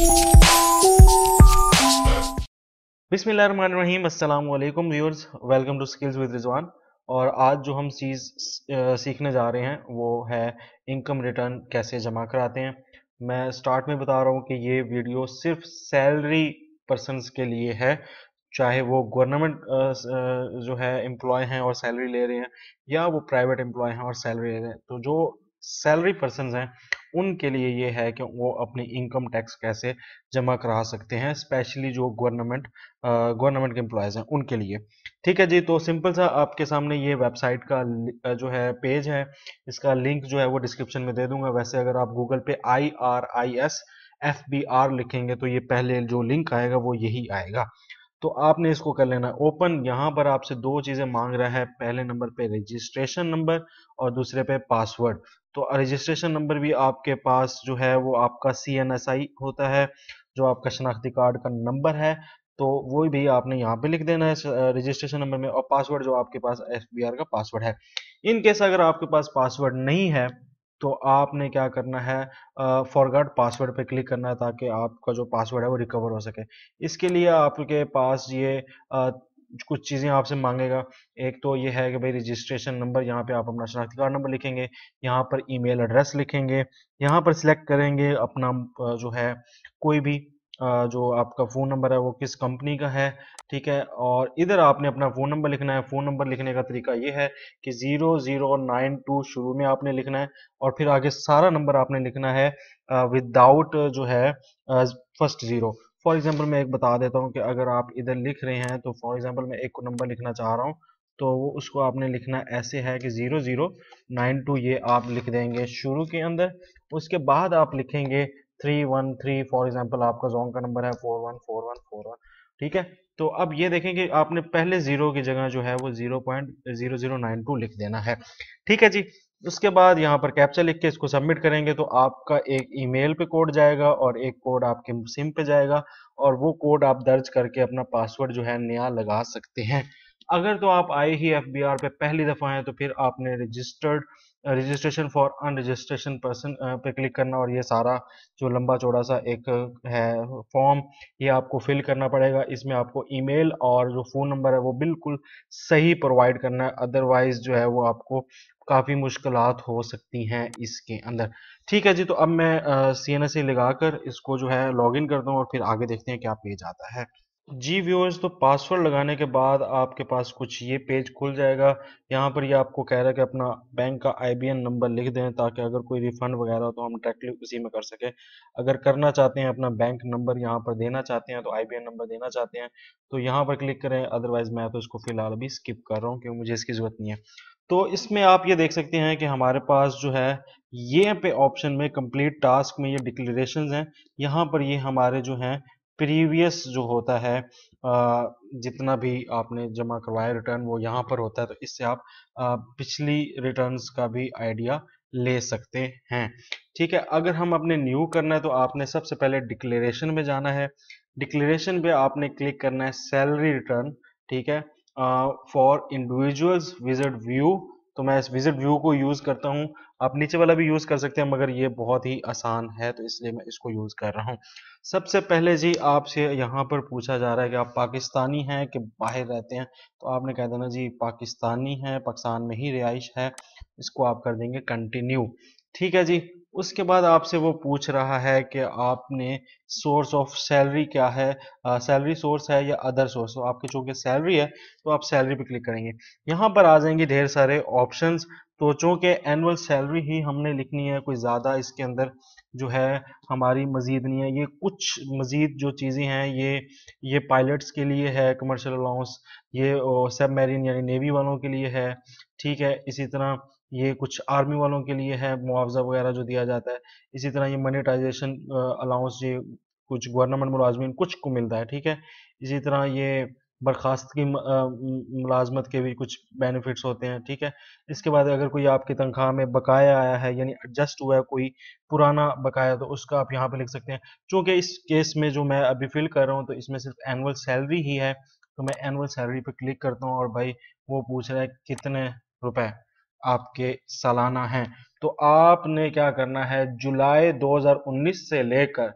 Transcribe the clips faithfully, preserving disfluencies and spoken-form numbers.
बिस्मिल्लाहिर्रहमानिर्रहीम, अस्सलाम वालेकुम viewers, welcome to skills with Rizwan. और आज जो हम चीज़ सीखने जा रहे हैं वो है इनकम रिटर्न कैसे जमा कराते हैं। मैं स्टार्ट में बता रहा हूँ कि ये वीडियो सिर्फ सैलरी पर्सनस के लिए है, चाहे वो गवर्नमेंट जो है एम्प्लॉय हैं और सैलरी ले रहे हैं, या वो प्राइवेट एम्प्लॉय हैं और सैलरी ले रहे हैं। तो जो सैलरी पर्सनस हैं उनके लिए ये है कि वो अपनी इनकम टैक्स कैसे जमा करा सकते हैं, स्पेशली जो गवर्नमेंट गवर्नमेंट के एम्प्लॉयज़ हैं उनके लिए। ठीक है जी, तो सिंपल सा आपके सामने ये वेबसाइट का अ, जो है पेज है, इसका लिंक जो है वो डिस्क्रिप्शन में दे दूंगा। वैसे अगर आप गूगल पे I R I S F B R लिखेंगे तो ये पहले जो लिंक आएगा वो यही आएगा। तो आपने इसको कर लेना ओपन। यहाँ पर आपसे दो चीज़ें मांग रहा है, पहले नंबर पे रजिस्ट्रेशन नंबर और दूसरे पे पासवर्ड। तो रजिस्ट्रेशन नंबर भी आपके पास जो है वो आपका सी एन एस आई होता है, जो आपका शनाख्ती कार्ड का नंबर है, तो वो भी आपने यहाँ पे लिख देना है रजिस्ट्रेशन नंबर में। और पासवर्ड जो आपके पास एफ बी आर का पासवर्ड है। इन केस अगर आपके पास पासवर्ड नहीं है तो आपने क्या करना है, फॉरगॉट पासवर्ड पे क्लिक करना है ताकि आपका जो पासवर्ड है वो रिकवर हो सके। इसके लिए आपके पास ये आ, कुछ चीज़ें आपसे मांगेगा। एक तो ये है कि भाई रजिस्ट्रेशन नंबर, यहाँ पे आप अपना शनाख्ती कार्ड नंबर लिखेंगे, यहाँ पर ईमेल एड्रेस लिखेंगे, यहाँ पर सिलेक्ट करेंगे अपना आ, जो है कोई भी आ, जो आपका फ़ोन नंबर है वो किस कंपनी का है। ठीक है, और इधर आपने अपना फ़ोन नंबर लिखना है। फ़ोन नंबर लिखने का तरीका ये है कि ज़ीरो ज़ीरो नाइन टू शुरू में आपने लिखना है और फिर आगे सारा नंबर आपने लिखना है विदाउट जो है फर्स्ट ज़ीरो। फॉर एग्जांपल मैं एक बता देता हूँ कि अगर आप इधर लिख रहे हैं तो फॉर एग्जांपल मैं एक नंबर लिखना चाह रहा हूँ, तो वो उसको आपने लिखना ऐसे है कि ज़ीरो ज़ीरो नाइन टू, ये आप लिख देंगे शुरू के अंदर। उसके बाद आप लिखेंगे three one three, for example आपका जोन का नंबर है four one four one four one. ठीक है, तो अब ये देखें कि आपने पहले जीरो की जगह जो है वो zero point zero zero nine two लिख देना है। ठीक है जी, उसके बाद यहाँ पर कैप्चा लिख के इसको सबमिट करेंगे तो आपका एक ईमेल पे कोड जाएगा और एक कोड आपके सिम पे जाएगा, और वो कोड आप दर्ज करके अपना पासवर्ड जो है नया लगा सकते हैं। अगर तो आप आए ही एफ बी आर पे पहली दफ़ा हैं तो फिर आपने registered registration for unregistration person पे क्लिक करना, और ये सारा जो लंबा चौड़ा सा एक है फॉर्म, ये आपको फिल करना पड़ेगा। इसमें आपको ईमेल और जो फ़ोन नंबर है वो बिल्कुल सही प्रोवाइड करना है, अदरवाइज जो है वो आपको काफ़ी मुश्किलात हो सकती हैं इसके अंदर। ठीक है जी, तो अब मैं सी एन एस सी लगाकर इसको जो है लॉगिन करता हूँ और फिर आगे देखते हैं क्या पेज आता है। जी व्यूअर्स, तो पासवर्ड लगाने के बाद आपके पास कुछ ये पेज खुल जाएगा। यहाँ पर ये यह आपको कह रहा है कि अपना बैंक का आई बी एन नंबर लिख दें ताकि अगर कोई रिफंड वगैरह हो तो हम डायरेक्टली उसी में कर सकें। अगर करना चाहते हैं अपना बैंक नंबर यहाँ पर देना चाहते हैं, तो आई बी एन नंबर देना चाहते हैं तो यहाँ पर क्लिक करें, अदरवाइज मैं तो इसको फिलहाल अभी स्किप कर रहा हूँ क्योंकि मुझे इसकी ज़रूरत नहीं है। तो इसमें आप ये देख सकते हैं कि हमारे पास जो है ये पे ऑप्शन में कंप्लीट टास्क में ये डिक्लेरेशंस हैं। यहाँ पर ये हमारे जो हैं प्रीवियस जो होता है आ, जितना भी आपने जमा करवाया रिटर्न वो यहाँ पर होता है, तो इससे आप आ, पिछली रिटर्न्स का भी आइडिया ले सकते हैं। ठीक है, अगर हम अपने न्यू करना है तो आपने सबसे पहले डिक्लेरेशन में जाना है। डिक्लेरेशन पे आपने क्लिक करना है सैलरी रिटर्न। ठीक है, फॉर इंडिविजुअल्स विजिट व्यू, तो मैं इस विजिट व्यू को यूज़ करता हूँ। आप नीचे वाला भी यूज़ कर सकते हैं मगर ये बहुत ही आसान है तो इसलिए मैं इसको यूज़ कर रहा हूँ। सबसे पहले जी आपसे यहाँ पर पूछा जा रहा है कि आप पाकिस्तानी हैं कि बाहर रहते हैं, तो आपने कह देना जी पाकिस्तानी है, पाकिस्तान में ही रिहाइश है। इसको आप कर देंगे कंटिन्यू। ठीक है जी, उसके बाद आपसे वो पूछ रहा है कि आपने सोर्स ऑफ सैलरी क्या है, सैलरी सोर्स है या अदर सोर्स। तो आपकी चूंकि सैलरी है तो आप सैलरी पे क्लिक करेंगे, यहाँ पर आ जाएंगे ढेर सारे ऑप्शंस। तो चूंकि एनुअल सैलरी ही हमने लिखनी है, कोई ज़्यादा इसके अंदर जो है हमारी मजीद नहीं है। ये कुछ मजीद जो चीज़ें हैं ये ये पायलट्स के लिए है, कमर्शियल अलाउंस, ये सब मैरीन यानी नेवी वालों के लिए है। ठीक है, इसी तरह ये कुछ आर्मी वालों के लिए है, मुआवजा वगैरह जो दिया जाता है। इसी तरह ये मोनेटाइजेशन अलाउंस ये कुछ गवर्नमेंट मुलाजमीन कुछ को मिलता है। ठीक है, इसी तरह ये बर्खास्तगी मुलाजमत के भी कुछ बेनिफिट्स होते हैं। ठीक है, इसके बाद अगर कोई आपकी तनख्वाह में बकाया आया है यानी एडजस्ट हुआ है कोई पुराना बकाया, तो उसका आप यहाँ पे लिख सकते हैं। चूँकि इस केस में जो मैं अभी फिल कर रहा हूँ तो इसमें सिर्फ एनुअल सैलरी ही है, तो मैं एनुअल सैलरी पे क्लिक करता हूँ और भाई वो पूछ रहा है कितने रुपए आपके सालाना हैं। तो आपने क्या करना है, जुलाई दो हज़ार उन्नीस से लेकर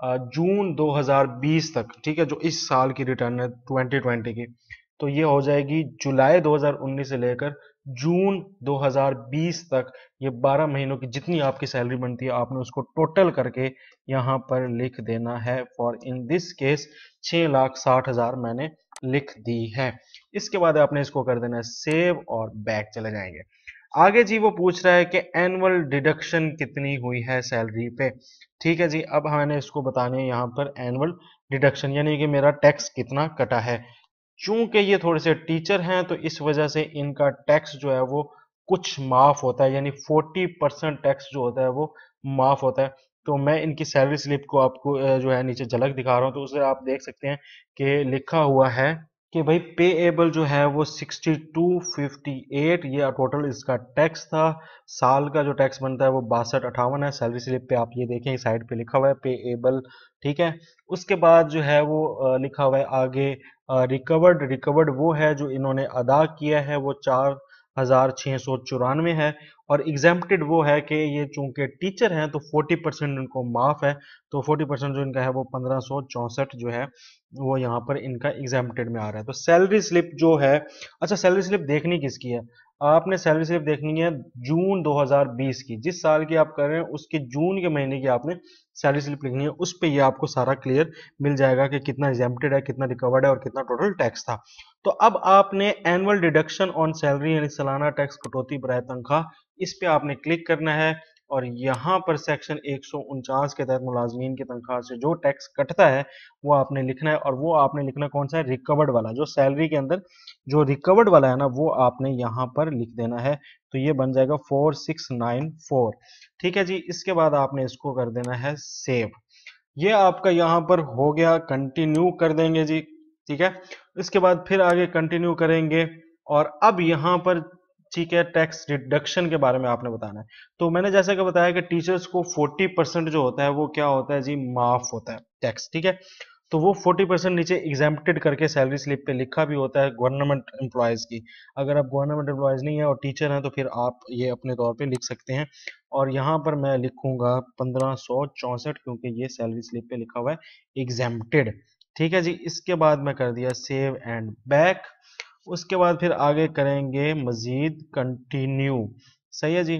अ, जून दो हज़ार बीस तक, ठीक है, जो इस साल की रिटर्न है ट्वेंटी ट्वेंटी की, तो ये हो जाएगी जुलाई दो हज़ार उन्नीस से लेकर जून दो हज़ार बीस तक। ये बारह महीनों की जितनी आपकी सैलरी बनती है आपने उसको टोटल करके यहाँ पर लिख देना है। फॉर इन दिस केस छह लाख साठ हजार मैंने लिख दी है। इसके बाद आपने इसको कर देना है सेव और बैक चले जाएंगे। आगे जी वो पूछ रहा है कि एनुअल डिडक्शन कितनी हुई है सैलरी पे। ठीक है जी, अब मैंने इसको बताने हैं यहाँ पर एनुअल डिडक्शन, यानी कि मेरा टैक्स कितना कटा है। चूंकि ये थोड़े से टीचर हैं तो इस वजह से इनका टैक्स जो है वो कुछ माफ होता है, यानी फोर्टी परसेंट टैक्स जो होता है वो माफ होता है। तो मैं इनकी सैलरी स्लिप को आपको अ, जो है नीचे झलक दिखा रहा हूँ, तो उसे आप देख सकते हैं कि लिखा हुआ है कि भाई पेएबल जो है वो सिक्सटी टू फिफ्टी एट, ये टोटल इसका टैक्स था। साल का जो टैक्स बनता है वो बासठ अठावन है। सैलरी स्लिप पे आप ये देखें साइड पे लिखा हुआ है पेएबल, ठीक है। उसके बाद जो है वो अ, लिखा हुआ है आगे रिकवर्ड। रिकवर्ड वो है जो इन्होंने अदा किया है, वो चार हजार छह सौ चौरानवे है। और एग्जेम्प्टेड वो है कि ये चूंकि टीचर हैं तो फोर्टी परसेंट इनको माफ है, तो फोर्टी परसेंट जो इनका है वो पंद्रह सौ चौसठ जो है वो यहाँ पर इनका एग्जेम्प्टेड में आ रहा है। तो सैलरी स्लिप जो है, अच्छा सैलरी स्लिप देखनी किसकी है, आपने सैलरी स्लिप देखनी है जून दो हज़ार बीस की, जिस साल की आप कर रहे हैं उसके जून के महीने की आपने सैलरी स्लिप लिखनी है। उस पे ये आपको सारा क्लियर मिल जाएगा कि कितना एग्जेम्प्टेड है, कितना रिकवर्ड है और कितना टोटल टैक्स था। तो अब आपने एनुअल डिडक्शन ऑन सैलरी यानी सालाना टैक्स कटौती बराए तनख्वाह, इस पे आपने क्लिक करना है। और यहाँ पर सेक्शन एक सौ उनचास के तहत मुलाजमीन की तनख्वाह से जो टैक्स कटता है वो आपने लिखना है। और वो आपने लिखना कौन सा है, रिकवर्ड वाला, जो सैलरी के अंदर जो रिकवर्ड वाला है ना वो आपने यहाँ पर लिख देना है। तो ये बन जाएगा फोर सिक्स नाइन फोर, ठीक है जी। इसके बाद आपने इसको कर देना है सेव। ये आपका यहाँ पर हो गया, कंटिन्यू कर देंगे जी, ठीक है। इसके बाद फिर आगे कंटिन्यू करेंगे और अब यहाँ पर ठीक है टैक्स रिडक्शन के बारे में आपने बताना है। तो मैंने जैसे कि बताया कि टीचर्स को फोर्टी परसेंट जो होता है वो क्या होता है जी, माफ होता है टैक्स, ठीक है। तो वो फोर्टी परसेंट नीचे एग्जेम्प्टेड करके सैलरी स्लिप पे लिखा भी होता है गवर्नमेंट एम्प्लॉयज की। अगर आप गवर्नमेंट एम्प्लॉयज नहीं है और टीचर हैं तो फिर आप ये अपने तौर पे लिख सकते हैं। और यहाँ पर मैं लिखूंगा पंद्रह सौ चौसठ, क्योंकि ये सैलरी स्लिप पे लिखा हुआ है एग्जेम्प्टेड, ठीक है जी। इसके बाद मैं कर दिया सेव एंड बैक। उसके बाद फिर आगे करेंगे मजीद कंटिन्यू, सही है जी।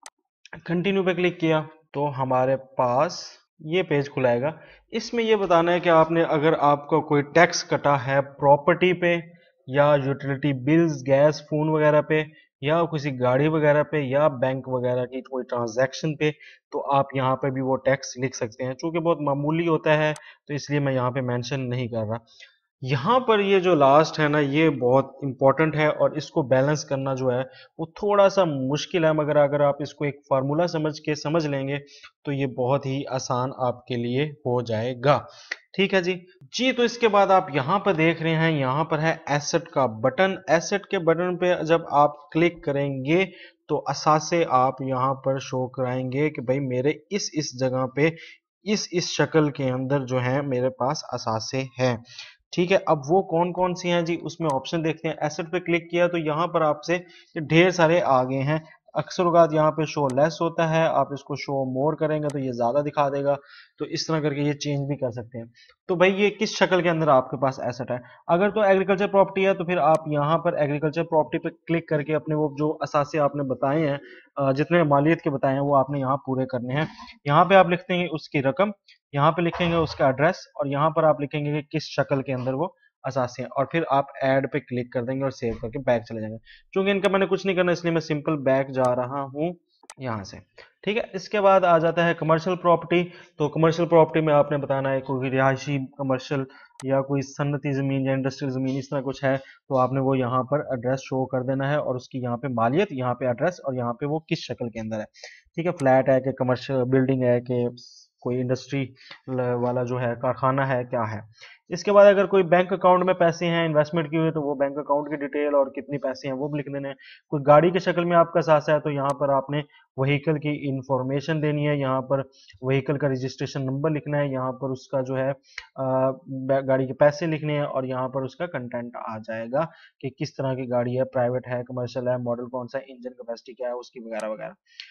कंटिन्यू पे क्लिक किया तो हमारे पास ये पेज खुलाएगा। इसमें ये बताना है कि आपने अगर आपका कोई टैक्स कटा है प्रॉपर्टी पे या यूटिलिटी बिल्स गैस फोन वगैरह पे या किसी गाड़ी वगैरह पे या बैंक वगैरह की कोई ट्रांजैक्शन पे, तो आप यहाँ पे भी वो टैक्स लिख सकते हैं। चूंकि बहुत मामूली होता है तो इसलिए मैं यहाँ पे मेंशन नहीं कर रहा। यहाँ पर ये जो लास्ट है ना ये बहुत इंपॉर्टेंट है और इसको बैलेंस करना जो है वो थोड़ा सा मुश्किल है, मगर अगर आप इसको एक फार्मूला समझ के समझ लेंगे तो ये बहुत ही आसान आपके लिए हो जाएगा, ठीक है जी। जी तो इसके बाद आप यहाँ पर देख रहे हैं, यहाँ पर है एसेट का बटन। एसेट के बटन पे जब आप क्लिक करेंगे तो असासे आप यहाँ पर शो कराएंगे कि भाई मेरे इस इस जगह पे इस इस शक्ल के अंदर जो है मेरे पास असासे हैं, ठीक है। अब वो कौन कौन सी हैं जी, उसमें ऑप्शन देखते हैं। एसेट पे क्लिक किया तो यहाँ पर आपसे ढेर सारे आ गए हैं। अक्सर औकात यहाँ पे शो लेस होता है, आप इसको शो मोर करेंगे तो ये ज्यादा दिखा देगा। तो इस तरह करके ये चेंज भी कर सकते हैं। तो भाई ये किस शक्ल के अंदर आपके पास एसेट है, अगर तो एग्रीकल्चर प्रॉपर्टी है तो फिर आप यहाँ पर एग्रीकल्चर प्रॉपर्टी पे क्लिक करके अपने वो जो असासे आपने बताए हैं, अ, जितने मालियत के बताए हैं वो आपने यहाँ पूरे करने हैं। यहाँ पे आप लिखते हैं उसकी रकम, यहाँ पे लिखेंगे उसका एड्रेस और यहाँ पर आप लिखेंगे कि किस शक्ल के अंदर वो असासे हैं, और फिर आप ऐड पे क्लिक कर देंगे और सेव करके बैक चले जाएंगे। क्योंकि इनका मैंने कुछ नहीं करना इसलिए मैं सिंपल बैक जा रहा हूँ यहाँ से, ठीक है। इसके बाद आ जाता है कमर्शियल प्रॉपर्टी। तो कमर्शियल प्रॉपर्टी में आपने बताना है कोई रिहायशी कमर्शियल या कोई सन्नती जमीन या इंडस्ट्रियल जमीन इस तरह कुछ है, तो आपने वो यहाँ पर एड्रेस शो कर देना है और उसकी यहाँ पे मालियत, यहाँ पे एड्रेस और यहाँ पे वो किस शक्ल के अंदर है, ठीक है। फ्लैट है कि कमर्शियल बिल्डिंग है कि कोई इंडस्ट्री वाला जो है कारखाना है क्या है। इसके बाद अगर कोई बैंक अकाउंट में पैसे हैं इन्वेस्टमेंट की हुई तो वो बैंक अकाउंट की डिटेल और कितनी पैसे हैं वो भी लिख देने हैं। कोई गाड़ी की शक्ल में आपका सासा है तो यहाँ पर आपने व्हीकल की इंफॉर्मेशन देनी है, यहाँ पर व्हीकल का रजिस्ट्रेशन नंबर लिखना है, यहाँ पर उसका जो है आ, गाड़ी के पैसे लिखने हैं और यहाँ पर उसका कंटेंट आ जाएगा कि किस तरह की गाड़ी है, प्राइवेट है, कमर्शियल है, मॉडल कौन सा है, इंजन कैपेसिटी क्या है उसकी, वगैरह वगैरह।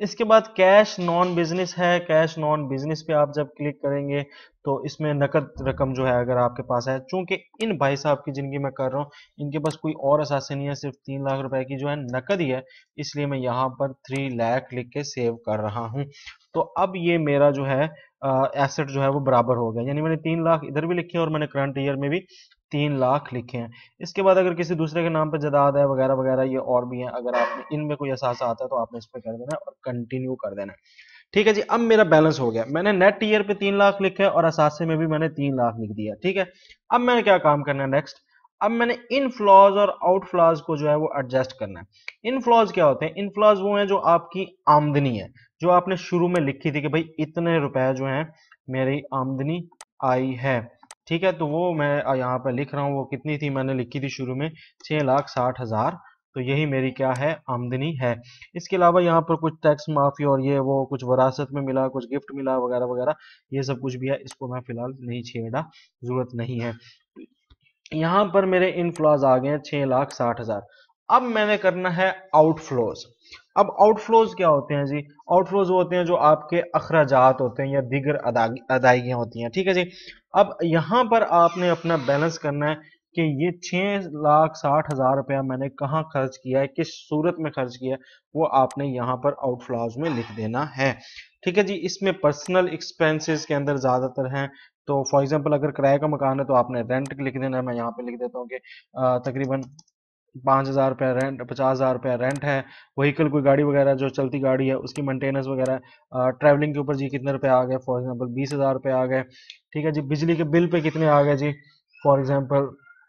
इसके बाद कैश नॉन बिजनेस है। कैश नॉन बिजनेस पे आप जब क्लिक करेंगे तो इसमें नकद रकम जो है अगर आपके पास है, चूंकि इन भाई साहब की जिंदगी में कर रहा हूँ, इनके पास कोई और असासे नहीं है, सिर्फ तीन लाख रुपए की जो है नकद ही है, इसलिए मैं यहाँ पर थ्री लाख लिख के सेव कर रहा हूँ। तो अब ये मेरा जो है एसेट जो है वो बराबर हो गया, यानी मैंने तीन लाख इधर भी लिखे हैं और मैंने करंट ईयर में भी तीन लाख लिखे हैं। इसके बाद अगर किसी दूसरे के नाम पे जायदाद है वगैरह वगैरह ये और भी है, अगर आपने इनमें कोई एहसास आता है तो आपने इस पे कर देना है और कंटिन्यू कर देना है। ठीक है जी, अब मेरा बैलेंस हो गया, मैंने नेट ईयर पे तीन लाख लिखे और असासे में भी मैंने तीन लाख लिख दिया। ठीक है, अब मैंने क्या काम करना है नेक्स्ट, अब मैंने इन फ्लॉज और आउट फ्लॉज को जो है वो एडजस्ट करना है। इन फ्लॉज क्या होते हैं? इन फ्लॉज वो हैं जो आपकी आमदनी है, जो आपने शुरू में लिखी थी कि भाई इतने रुपए जो है मेरी आमदनी आई है। ठीक है, तो वो मैं यहाँ पे लिख रहा हूँ, वो कितनी थी मैंने लिखी थी शुरू में, छह लाख साठ हजार। तो यही मेरी क्या है, आमदनी है। इसके अलावा यहाँ पर कुछ टैक्स माफी और ये वो कुछ वरासत में मिला, कुछ गिफ्ट मिला वगैरह वगैरह, ये सब कुछ भी है, इसको मैं फिलहाल नहीं छेड़ा, जरूरत नहीं है। यहाँ पर मेरे इनफ्लोज आ गए हैं छह लाख साठ हजार। अब मैंने करना है आउटफ्लोज। अब आउटफ्लोज क्या होते हैं जी? आउटफ्लोज होते हैं जो आपके अखराजात होते हैं या दीगर अदायगियां होती हैं। ठीक है जी, अब यहाँ पर आपने अपना बैलेंस करना है कि ये छह लाख साठ हजार रुपया मैंने कहाँ खर्च किया है, किस सूरत में खर्च किया है, वो आपने यहाँ पर आउटफ्लोज में लिख देना है। ठीक है जी, इसमें पर्सनल एक्सपेंसेस के अंदर ज्यादातर हैं, तो फॉर एग्जांपल अगर किराए का मकान है तो आपने रेंट लिख देना है। मैं यहाँ पे लिख देता हूँ कि अ, तकरीबन पाँच हजार रुपया रेंट, पचास हजार रुपया रेंट है। व्हीकल कोई गाड़ी वगैरह जो चलती गाड़ी है उसकी मेंटेनेंस वगैरह, ट्रैवलिंग के ऊपर जी कितने रुपए आ गए, फॉर एग्जांपल बीस हजार रुपये आ गए। ठीक है जी, बिजली के बिल पे कितने आ गए जी, फॉर एग्जांपल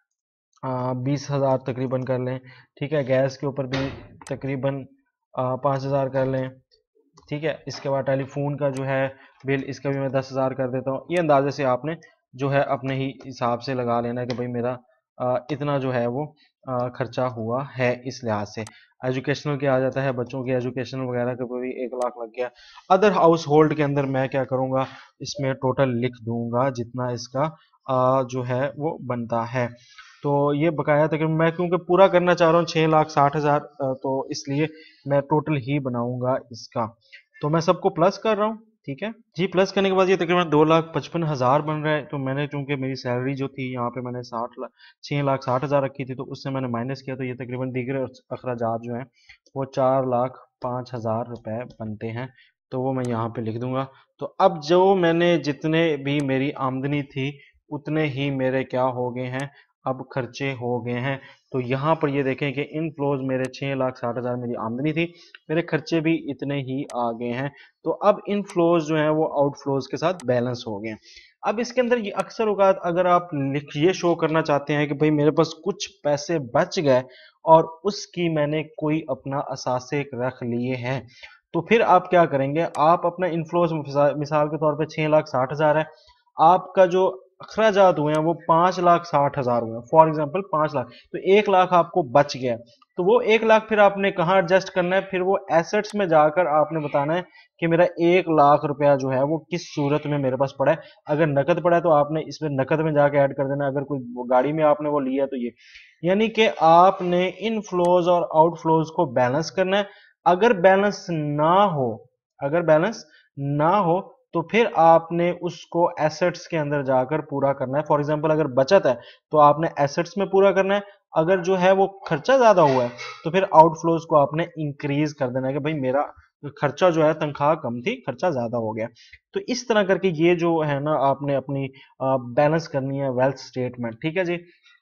बीस हजार तकरीबन कर लें। ठीक है, गैस के ऊपर भी तकरीबन पाँच हजार कर लें। ठीक है, इसके बाद टेलीफोन का जो है बिल, इसका भी मैं दस हजार कर देता हूँ। ये अंदाजे से आपने जो है अपने ही हिसाब से लगा लेना है कि भाई मेरा आ, इतना जो है वो आ, खर्चा हुआ है इस लिहाज से। एजुकेशनल के आ जाता है, बच्चों की एजुकेशन वगैरह के ऊपर भी एक लाख लग गया। अदर हाउस होल्ड के अंदर मैं क्या करूँगा, इसमें टोटल लिख दूंगा जितना इसका आ, जो है वो बनता है। तो ये बकाया तकरीबन मैं क्योंकि पूरा करना चाह रहा हूँ छः लाख साठ हजार, तो इसलिए मैं टोटल ही बनाऊंगा इसका। तो मैं सबको प्लस कर रहा हूँ। ठीक है जी, प्लस करने के बाद ये तकरीबन दो लाख पचपन हजार बन रहा है। तो मैंने चूंकि मेरी सैलरी जो थी यहाँ पे मैंने साठ लाख छः लाख साठ हजार रखी थी, तो उससे मैंने माइनस किया, तो ये तकरीबन दीगर अखराजात जो हैं वो चार लाख पाँच हजार रुपये बनते हैं। तो वो मैं यहाँ पे लिख दूंगा। तो अब जो मैंने जितने भी मेरी आमदनी थी उतने ही मेरे क्या हो गए हैं, अब खर्चे हो गए हैं। तो यहाँ पर ये देखें कि इन फ्लोज मेरे छह लाख साठ हजार मेरी आमदनी थी, मेरे खर्चे भी इतने ही आ गए हैं। तो अब इन फ्लोज जो हैं वो आउट फ्लोज के साथ बैलेंस हो गए हैं। अब इसके अंदर ये अक्सर औकात अगर आप लिख ये शो करना चाहते हैं कि भाई मेरे पास कुछ पैसे बच गए और उसकी मैंने कोई अपना असासे रख लिए हैं, तो फिर आप क्या करेंगे, आप अपना इनफ्लोज मिसाल के तौर पे छह लाख साठ हजार है, आपका जो अखराजात हुए हैं वो पांच लाख साठ हजार हुए हैं, फॉर एग्जांपल पांच लाख, तो एक लाख आपको बच गया। तो वो एक लाख फिर आपने कहाँ एडजस्ट करना है, फिर वो एसेट्स में जाकर आपने बताना है कि मेरा एक लाख रुपया जो है वो किस सूरत में मेरे पास पड़ा है। अगर नकद पड़ा है तो आपने इसमें नकद में जाके ऐड कर देना, अगर कोई गाड़ी में आपने वो लिया तो ये, यानी कि आपने इन फ्लोज और आउट फ्लोज को बैलेंस करना है। अगर बैलेंस ना हो, अगर बैलेंस ना हो तो फिर आपने उसको एसेट्स के अंदर जाकर पूरा करना है। फॉर एग्जांपल अगर बचत है तो आपने एसेट्स में पूरा करना है, अगर जो है वो खर्चा ज्यादा हुआ है तो फिर आउटफ्लोज को आपने इंक्रीज कर देना है कि भाई मेरा खर्चा जो है, तनख्वाह कम थी खर्चा ज्यादा हो गया। तो इस तरह करके ये जो है ना आपने अपनी बैलेंस करनी है वेल्थ स्टेटमेंट। ठीक है जी,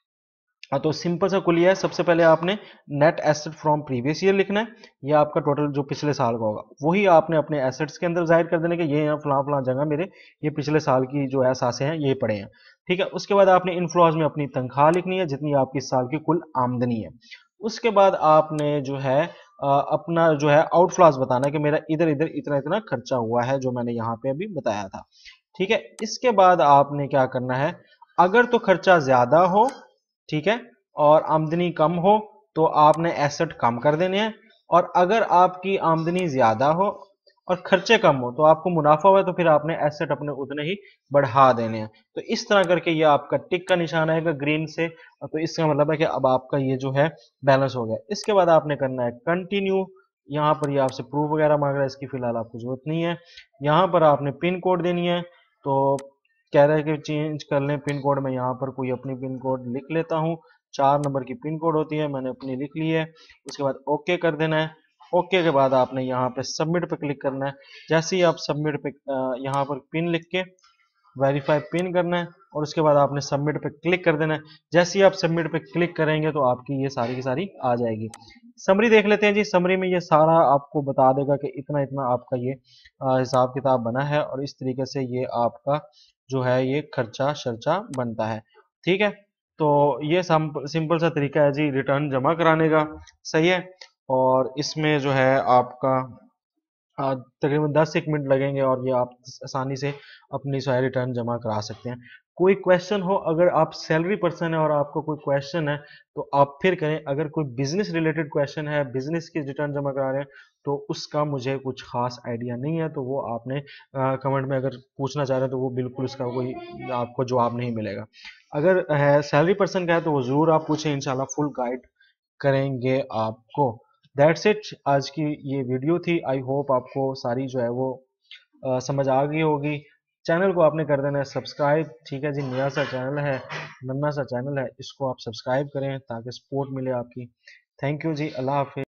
हाँ, तो सिंपल सा कुलिया है, सबसे पहले आपने net asset from previous year लिखना है, ये आपका टोटल जो पिछले साल का होगा वही आपने अपने एसेट्स के अंदर जाहिर कर देने के, ये यहाँ फलां फलां जगह मेरे ये पिछले साल की जो है सासे हैं ये पड़े हैं। ठीक है, उसके बाद आपने इनफ्लोज में अपनी तनख्वाह लिखनी है जितनी आपकी इस साल की कुल आमदनी है। उसके बाद आपने जो है अ, अपना जो है आउटफ्लोज बताना है कि मेरा इधर इधर इतना इतना खर्चा हुआ है जो मैंने यहाँ पे अभी बताया था। ठीक है, इसके बाद आपने क्या करना है, अगर तो खर्चा ज्यादा हो, ठीक है, और आमदनी कम हो तो आपने एसेट कम कर देने हैं, और अगर आपकी आमदनी ज्यादा हो और खर्चे कम हो तो आपको मुनाफा हुआ तो फिर आपने एसेट अपने उतने ही बढ़ा देने हैं। तो इस तरह करके ये आपका टिक का निशान आएगा ग्रीन से, तो इसका मतलब है कि अब आपका ये जो है बैलेंस हो गया। इसके बाद आपने करना है कंटिन्यू, यहाँ पर ये आपसे प्रूफ वगैरह मांग रहा है, इसकी फिलहाल आपको जरूरत नहीं है। यहाँ पर आपने पिन कोड देनी है, तो कह रहा है कि चेंज कर लें पिन कोड। मैं यहाँ पर कोई अपनी पिन कोड लिख लेता हूँ। चार नंबर की पिन कोड होती है, मैंने अपनी लिख ली है। उसके बाद ओके कर देना है। ओके के बाद आपने यहाँ पे सबमिट पे क्लिक करना है। जैसे ही आप सबमिट पे यहाँ पर पिन लिख के वेरीफाई पिन करना है और उसके बाद आपने सबमिट पे क्लिक कर देना है। जैसे ही आप सबमिट पे क्लिक करेंगे तो आपकी ये सारी की सारी आ जाएगी। समरी देख लेते हैं जी। समरी में ये सारा आपको बता देगा कि इतना इतना आपका ये हिसाब किताब बना है और इस तरीके से ये आपका जो है ये खर्चा शर्चा बनता है। ठीक है, तो ये सिंपल सा तरीका है जी रिटर्न जमा कराने का। सही है, और इसमें जो है आपका आ, तकरीबन दस एक मिनट लगेंगे और ये आप आसानी से अपनी जो है रिटर्न जमा करा सकते हैं। कोई क्वेश्चन हो, अगर आप सैलरी पर्सन है और आपको कोई क्वेश्चन है तो आप फिर करें। अगर कोई बिजनेस रिलेटेड क्वेश्चन है, बिजनेस की रिटर्न जमा करा रहे हैं, तो उसका मुझे कुछ खास आइडिया नहीं है, तो वो आपने कमेंट में अगर पूछना चाह रहे हैं तो वो बिल्कुल उसका कोई आपको जवाब नहीं मिलेगा। अगर है सैलरी पर्सन का है तो वो ज़रूर आप पूछें, इंशाल्लाह फुल गाइड करेंगे आपको। दैट्स इट, आज की ये वीडियो थी। आई होप आपको सारी जो है वो आ, समझ आ गई होगी। चैनल को आपने कर देना है सब्सक्राइब। ठीक है जी, नया सा चैनल है, नन्ना सा चैनल है, इसको आप सब्सक्राइब करें ताकि सपोर्ट मिले आपकी। थैंक यू जी, अल्लाह हाफिज।